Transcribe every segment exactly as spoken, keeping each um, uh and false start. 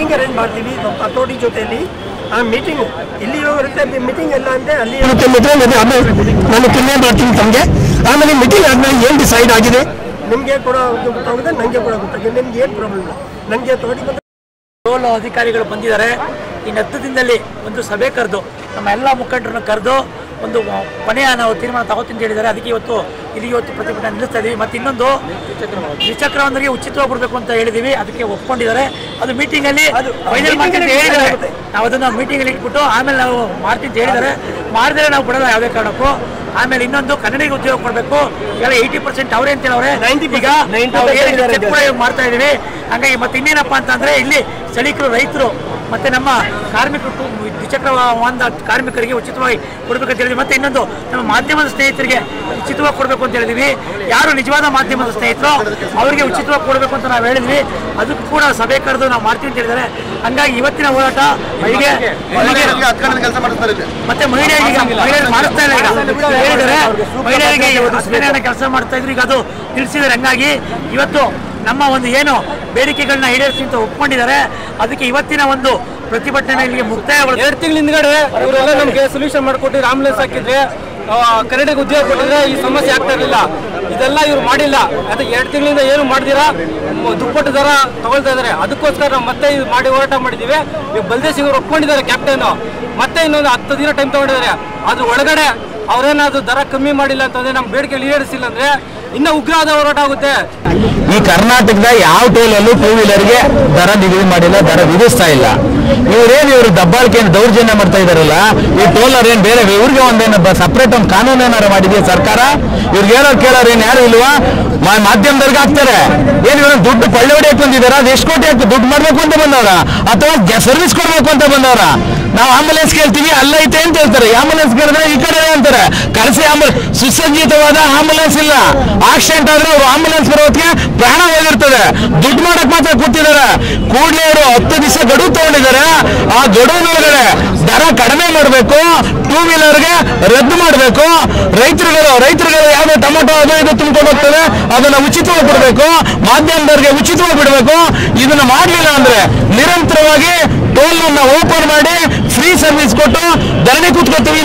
Meeting arrange ಮಾಡ್ತೀವಿ authority ಜೊತೆಯಲ್ಲಿ. ಆ ಮೀಟಿಂಗ್ ಇಲ್ಲಿ ಇರುತ್ತೆ, ಮೀಟಿಂಗ್ ಎಲ್ಲ ಅಂದರೆ ಅಲ್ಲಿ ಆಮೇಲೆ ನಾನು ಕಿನ್ನೆ ಮಾಡ್ತೀನಿ ತಮಗೆ. ಆಮೇಲೆ ಮೀಟಿಂಗ್ ಆದಮೇಲೆ ಏನು ಡಿಸೈಡ್ ಆಗಿದೆ ನಿಮಗೆ ಕೂಡ ಗೊತ್ತಾಗುತ್ತೆ, ನನಗೆ ಕೂಡ ಗೊತ್ತಾಗಿದೆ. ನಿಮ್ಗೆ ಏನು ಪ್ರಾಬ್ಲಮ್ ಇಲ್ಲ, ನನಗೆ ಅಥಾರಿಟಿ ಬಂದ ಟೋಲ್ ಅಧಿಕಾರಿಗಳು ಬಂದಿದ್ದಾರೆ. ಇನ್ನು ಹತ್ತು ದಿನದಲ್ಲಿ ಒಂದು ಸಭೆ ಕರೆದು ನಮ್ಮ ಎಲ್ಲ ಮುಖಂಡರನ್ನು ಕರೆದು ಒಂದು ಕೊನೆಯ ನಾವು ತೀರ್ಮಾನ ತಗೋತೀನಿ ಅಂತ ಹೇಳಿದ್ದಾರೆ. ಅದಕ್ಕೆ ಇವತ್ತು ಇಲ್ಲಿ ಇವತ್ತು ಪ್ರತಿಭಟನೆ ನಿಲ್ಲಿಸ್ತಾ ಇದ್ದೀವಿ. ಮತ್ತು ಇನ್ನೊಂದು ದ್ವಿಚಕ್ರ ವಾಹನರಿಗೆ ಉಚಿತವಾಗಿ ಕೊಡಬೇಕು ಅಂತ ಹೇಳಿದ್ದೀವಿ, ಅದಕ್ಕೆ ಒಪ್ಕೊಂಡಿದ್ದಾರೆ. ಅದು ಮೀಟಿಂಗಲ್ಲಿ ಫೈನಲ್ ಮಾಡ್ತೀನಿ ಅಂತ ಹೇಳಿದ್ದಾರೆ. ನಾವು ಅದನ್ನು ಮೀಟಿಂಗಲ್ಲಿ ಇಟ್ಬಿಟ್ಟು ಆಮೇಲೆ ನಾವು ಮಾಡ್ತೀನಿ ಅಂತ ಹೇಳಿದ್ದಾರೆ. ಮಾಡಿದ್ರೆ ನಾವು ಕೊಡೋಲ್ಲ ಯಾವುದೇ ಕಾರಣಕ್ಕೂ. ಆಮೇಲೆ ಇನ್ನೊಂದು ಕನ್ನಡಿಗೆ ಉದ್ಯೋಗ ಕೊಡಬೇಕು, ಎಲ್ಲ ಏಯ್ಟಿ ಪರ್ಸೆಂಟ್ ಅವರೇ ಅಂತ ಹೇಳವ್ರೆ. ಈಗ ಮಾಡ್ತಾ ಇದ್ದೀವಿ. ಹಂಗಾಗಿ ಮತ್ತೆ ಇನ್ನೇನಪ್ಪ ಅಂತಂದರೆ ಇಲ್ಲಿ ಸ್ಥಳೀಕರು, ರೈತರು ಮತ್ತು ನಮ್ಮ ಕಾರ್ಮಿಕರು, ದ್ವಿಚಕ್ರ ವಾಹನದ ಕಾರ್ಮಿಕರಿಗೆ ಉಚಿತವಾಗಿ ಕೊಡಬೇಕಂತ ಹೇಳಿದ್ವಿ. ಮತ್ತು ಇನ್ನೊಂದು ನಮ್ಮ ಮಾಧ್ಯಮದ ಸ್ನೇಹಿತರಿಗೆ ಉಚಿತವಾಗಿ ಕೊಡಬೇಕು ಅಂತ ಹೇಳಿದ್ವಿ. ಯಾರು ನಿಜವಾದ ಮಾಧ್ಯಮದ ಸ್ನೇಹಿತರು ಅವರಿಗೆ ಉಚಿತವಾಗಿ ಕೊಡಬೇಕು ಅಂತ ನಾವು ಹೇಳಿದ್ವಿ. ಅದಕ್ಕೂ ಕೂಡ ಸಭೆ ಕರೆದು ನಾವು ಮಾಡ್ತೀವಿ ಅಂತ ಹೇಳಿದ್ದಾರೆ. ಹಂಗಾಗಿ ಇವತ್ತಿನ ಹೋರಾಟ ಮಹಿಳೆ ಮತ್ತೆ ಮಹಿಳೆಯರಿಗೆ ಮಹಿಳೆಯರು ಮಾಡಿಸ್ತಾ ಇಲ್ಲ, ಈಗ ಹೇಳಿದ್ದಾರೆ ಮಹಿಳೆಯರಿಗೆ ಇವತ್ತು ಕೆಲಸ ಮಾಡ್ತಾ ಇದ್ರು, ಈಗ ಅದು ನಿಲ್ಲಿಸಿದ್ದಾರೆ. ಹಂಗಾಗಿ ಇವತ್ತು ನಮ್ಮ ಒಂದು ಏನು ಬೇಡಿಕೆಗಳನ್ನ ಈಡೇರಿಸಿ ಅಂತ ಒಪ್ಕೊಂಡಿದ್ದಾರೆ. ಅದಕ್ಕೆ ಇವತ್ತಿನ ಒಂದು ಪ್ರತಿಭಟನೆ ಇಲ್ಲಿಗೆ ಮುಕ್ತಾಯ. ಎರಡು ತಿಂಗಳ ಹಿಂದ್ಗಡೆ ಇವರೆಲ್ಲ ನಮಗೆ ಸೊಲ್ಯೂಷನ್ ಮಾಡಿಕೊಟ್ಟಿದ್ರೆ, ಆಂಬುಲೆನ್ಸ್ ಹಾಕಿದ್ರೆ, ಕನ್ನಡಿಗೆ ಉದ್ಯೋಗ ಕೊಟ್ಟಿದ್ರೆ ಈ ಸಮಸ್ಯೆ ಆಗ್ತಾ ಇರಲಿಲ್ಲ. ಇದೆಲ್ಲ ಇವ್ರು ಮಾಡಿಲ್ಲ. ಅದಕ್ಕೆ ಎರಡು ತಿಂಗಳಿಂದ ಏನು ಮಾಡಿದಿರಾ ದುಪ್ಪಟ್ಟು ದರ ತಗೊಳ್ತಾ ಇದ್ದಾರೆ. ಅದಕ್ಕೋಸ್ಕರ ನಾವು ಮತ್ತೆ ಇದು ಮಾಡಿ ಹೋರಾಟ ಮಾಡಿದ್ದೀವಿ. ಈಗ ಬಲ್ದೇವ್ ಸಿಂಗ್ ಅವರು ಒಪ್ಕೊಂಡಿದ್ದಾರೆ ಕ್ಯಾಪ್ಟನ್. ಮತ್ತೆ ಇನ್ನೊಂದು ಹತ್ತು ದಿನ ಟೈಮ್ ತಗೊಂಡಿದ್ದಾರೆ. ಅದ್ರ ಒಳಗಡೆ ಅವರೇನಾದ್ರು ದರ ಕಮ್ಮಿ ಮಾಡಿಲ್ಲ ಅಂತಂದ್ರೆ, ನಮ್ಮ ಬೇಡಿಕೆ ಈಡೇರಿಸಿಲ್ಲ ಅಂದ್ರೆ ಇನ್ನೂ ಉಗ್ರವಾದ ಹೋರಾಟ ಆಗುತ್ತೆ. ಈ ಕರ್ನಾಟಕದ ಯಾವ ಟೋಲಲ್ಲೂ ಟೂ ವೀಲರ್ಗೆ ದರ ನಿಗದಿ ಮಾಡಿಲ್ಲ, ದರ ವಿಧಿಸ್ತಾ ಇಲ್ಲ. ಇವರೇನು ಇವರು ದಬ್ಬಾಳಿಕೆಯನ್ನು ದೌರ್ಜನ್ಯ ಮಾಡ್ತಾ ಇದಾರಲ್ಲ, ಈ ಟೋಲರ್ ಏನ್ ಬೇರೆ ಇವ್ರಿಗೆ ಒಂದೇನು ಸಪ್ರೇಟ್ ಒಂದು ಕಾನೂನು ಏನಾರು ಮಾಡಿದೆಯಾ ಸರ್ಕಾರ? ಇವ್ರಿಗೆ ಹೇಳೋರು ಕೇಳೋರು ಏನ್ ಯಾರು ಇಲ್ವಾ? ಮಾಧ್ಯಮದವ್ರಿಗೆ ಹಾಕ್ತಾರೆ. ಏನ್ ಇವ್ರ ದುಡ್ಡು ಕೊಳ್ಳೆ ಹೊಡೆಯಕ್ಕೆ ಬಂದಿದಾರ? ಅದು ಎಷ್ಟು ಕೋಟಿ ಹಾಕಿ ದುಡ್ಡು ಮಾಡ್ಬೇಕು ಅಂತ ಬಂದವ್ರ, ಅಥವಾ ಸರ್ವಿಸ್ ಕೊಡ್ಬೇಕು ಅಂತ ಬಂದವ್ರ? ನಾವು ಆಂಬುಲೆನ್ಸ್ ಕೇಳ್ತೀವಿ, ಅಲ್ಲೈತೆ ಅಂತ ಹೇಳ್ತಾರೆ. ಆಂಬುಲೆನ್ಸ್ ಕೇಳಿದ್ರೆ ಈ ಕಡೆ ಅಂತಾರೆ. ಕಳಿಸಿ ಆಂಬುಲೆನ್ಸ್, ಸುಸಜ್ಜಿತವಾದ ಆಂಬುಲೆನ್ಸ್ ಇಲ್ಲ. ಆಕ್ಸಿಡೆಂಟ್ ಆದ್ರೆ ಅವರು ಆಂಬುಲೆನ್ಸ್ ಬರೋದಕ್ಕೆ ಪ್ರಾಣ ಹೋಗಿರ್ತದೆ. ದುಡ್ಡು ಮಾಡಕ್ ಮಾತ್ರ ಕೂತಿದ್ದಾರೆ. ಕೂಡಲೇ ಅವರು ಹತ್ತು ದಿವಸ ಗಡುವು ತಗೊಂಡಿದ್ದಾರೆ. ಆ ಗಡುವಿನೊಳಗಡೆ ದರ ಕಡಿಮೆ ಮಾಡಬೇಕು, ಟೂ ವೀಲರ್ಗೆ ರದ್ದು ಮಾಡಬೇಕು. ರೈತರುಗಳು ರೈತರುಗಳು ಯಾವ್ದು ಟೊಮೊಟೊ ಅದು ಇದು ತುಂಬಿಕೊಂಡು ಹೋಗ್ತದೆ, ಅದನ್ನ ಉಚಿತವಾಗಿ ಕೊಡಬೇಕು. ಮಾಧ್ಯಮದವರಿಗೆ ಉಚಿತವಾಗಿ ಬಿಡಬೇಕು. ಇದನ್ನ ಮಾಡಲಿಲ್ಲ ಅಂದ್ರೆ ನಿರಂತರವಾಗಿ ಟೋಲ್ ಅನ್ನ ಓಪನ್ ಮಾಡಿ ಫ್ರೀ ಸರ್ವಿಸ್ ಕೊಟ್ಟು ಧರಣಿ ಕೂತ್ಕೊಳ್ತೀವಿ.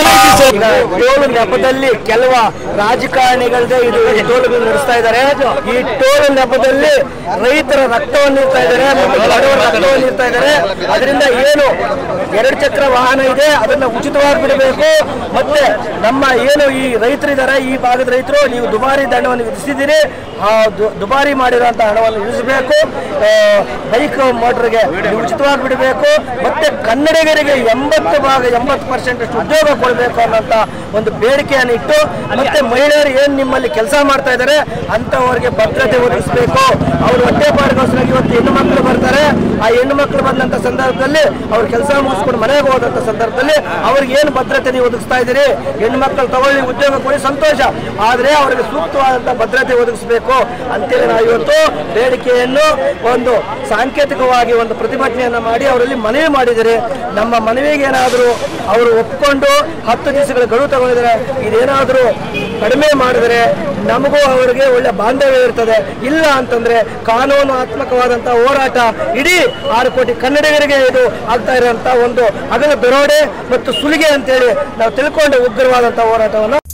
ಟೋಲ್ ನೆಪದಲ್ಲಿ ಕೆಲವು ರಾಜಕಾರಣಿಗಳದೇ ಇದು ಟೋಲ್ ನಡೆಸ್ತಾ ಇದ್ದಾರೆ. ಈ ಟೋಲ್ ನೆಪದಲ್ಲಿ ರೈತರ ರಕ್ತವನ್ನು ನೀಡ್ತಾ ಇದ್ದಾರೆ, ಬಡವರ ರಕ್ತವನ್ನು ನೀಡ್ತಾ ಇದ್ದಾರೆ. ಅದರಿಂದ ಏನು ಎರಡು ಚಕ್ರ ವಾಹನ ಇದೆ ಅದನ್ನ ಉಚಿತವಾಗಿ ಬಿಡಬೇಕು. ಮತ್ತೆ ನಮ್ಮ ಏನು ಈ ರೈತರಿದ್ದಾರೆ, ಈ ಭಾಗದ ರೈತರು, ನೀವು ದುಬಾರಿ ದಂಡವನ್ನು ವಿಧಿಸಿದ್ದೀರಿ, ಆ ದುಬಾರಿ ಮಾಡಿರುವಂತ ಹಣವನ್ನು ಇಳಿಸಬೇಕು. ಬೈಕ್ ಮೋಟರ್ಗೆ ನೀವು ಉಚಿತವಾಗಿ ಬಿಡಬೇಕು. ಮತ್ತೆ ಕನ್ನಡಿಗರಿಗೆ ಎಂಬತ್ತು ಭಾಗ ಎಂಬತ್ತು ಪರ್ಸೆಂಟ್ ಅಷ್ಟು ಉದ್ಯೋಗ ಕೊಡಬೇಕು ಅನ್ನೋಂಥ ಒಂದು ಬೇಡಿಕೆಯನ್ನು ಇಟ್ಟು, ಮತ್ತೆ ಮಹಿಳೆಯರು ಏನು ನಿಮ್ಮಲ್ಲಿ ಕೆಲಸ ಮಾಡ್ತಾ ಇದ್ದಾರೆ ಅಂತವರಿಗೆ ಭದ್ರತೆ ಒದಗಿಸಬೇಕು. ಅವರು ಹೊಟ್ಟೆಪಾಡಿಗೋಸ್ಕರ ಇವತ್ತು ಹೆಣ್ಣು ಮಕ್ಕಳು ಬರ್ತಾರೆ. ಆ ಹೆಣ್ಣು ಮಕ್ಕಳು ಬಂದಂತ ಸಂದರ್ಭದಲ್ಲಿ ಅವ್ರು ಕೆಲಸ ಮುಗಿಸ್ಕೊಂಡು ಮನೆಗೆ ಹೋದಂತ ಸಂದರ್ಭದಲ್ಲಿ ಅವ್ರಿಗೆ ಏನು ಭದ್ರತೆ ನೀವು ಒದಗಿಸ್ತಾ ಇದ್ದೀರಿ? ಹೆಣ್ಣು ಮಕ್ಕಳು ತಗೊಳ್ಳಿ, ಉದ್ಯೋಗ ಕೊಡಿ, ಸಂತೋಷ. ಆದರೆ ಅವರಿಗೆ ಸೂಕ್ತವಾದಂಥ ಭದ್ರತೆ ಒದಗಿಸಬೇಕು ಅಂತೇಳಿ ನಾವು ಇವತ್ತು ಬೇಡಿಕೆಯನ್ನು ಒಂದು ಸಾಂಕೇತಿಕವಾಗಿ ಒಂದು ಪ್ರತಿಭಟನೆಯನ್ನು ಮಾಡಿ ಅವರಲ್ಲಿ ಮನವಿ ಮಾಡಿದರೆ, ನಮ್ಮ ಮನವಿಗೆ ಏನಾದರೂ ಅವರು ಒಪ್ಪಿಕೊಂಡು ಹತ್ತು ದಿವಸಗಳ ಗಡುವು ತಗೊಂಡಿದ್ದಾರೆ, ಇದೇನಾದರೂ ಕಡಿಮೆ ಮಾಡಿದರೆ ನಮಗೂ ಅವರಿಗೆ ಒಳ್ಳೆ ಬಾಂಧವ್ಯ ಇರ್ತದೆ. ಇಲ್ಲ ಅಂತಂದ್ರೆ ಕಾನೂನಾತ್ಮಕವಾದಂತಹ ಹೋರಾಟ ಇಡೀ ಆರು ಕೋಟಿ ಕನ್ನಡಿಗರಿಗೆ ಇದು ಆಗ್ತಾ ಇರುವಂತಹ ಒಂದು ಅಗಲ ದರೋಡೆ ಮತ್ತು ಸುಲಿಗೆ ಅಂತೇಳಿ ನಾವು ತಿಳ್ಕೊಂಡು ಉಗ್ರವಾದಂತಹ ಹೋರಾಟವನ್ನು